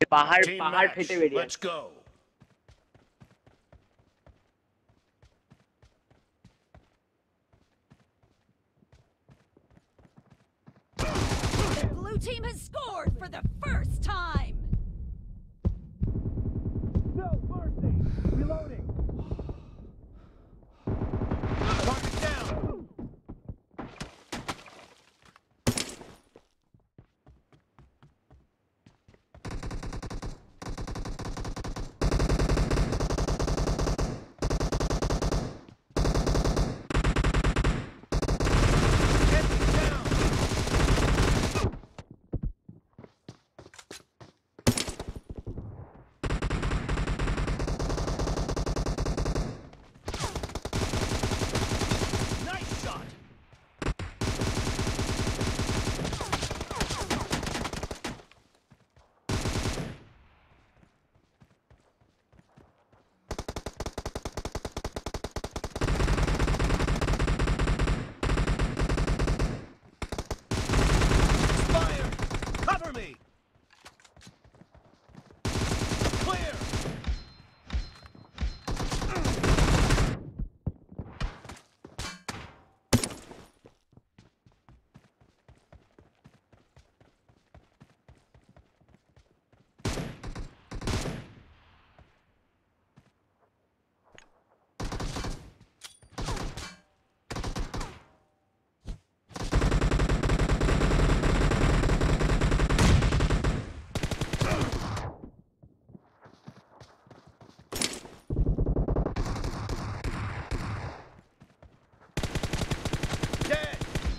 पहाड़ Team पहाड़ match. फेटे variant. Let's go. The blue team has scored for the first time. No mercy. Reloading. Target down. Enemy down. Nice shot. Expired. Cover me. Clear. Dead.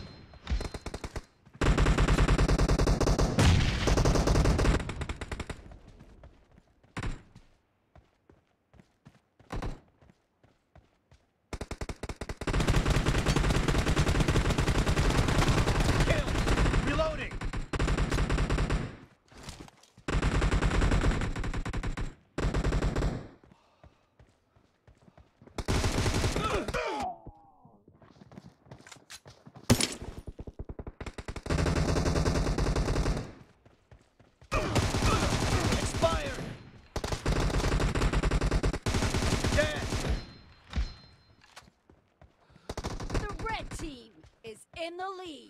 Kill. Reloading. Expired. Dead. The red team is in the lead.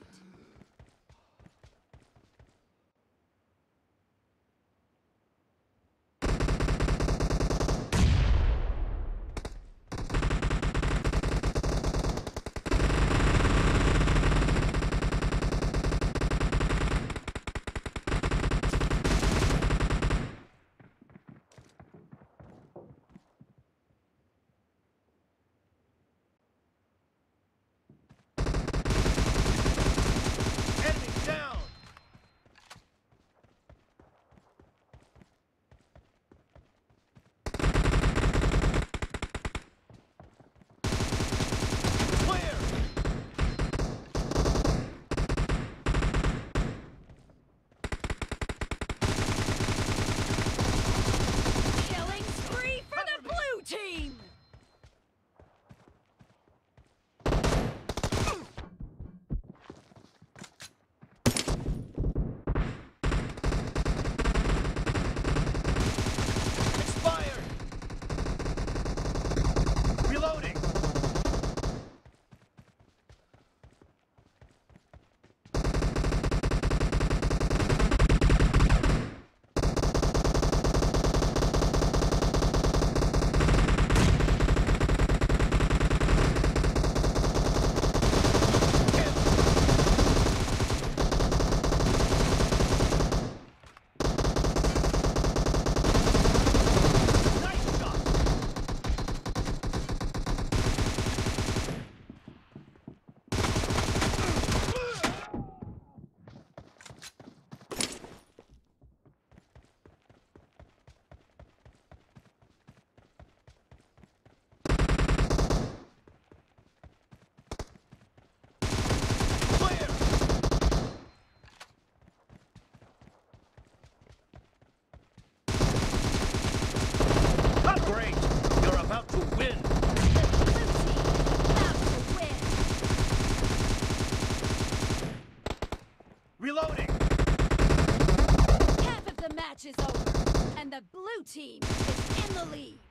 Enemy down. Clear. Killing spree for the blue team. Expired. Reloading. Nice shot. Clear. Great. You're about to win. The blue team about to win. Reloading. Half of the match is over. And the blue team is in the lead.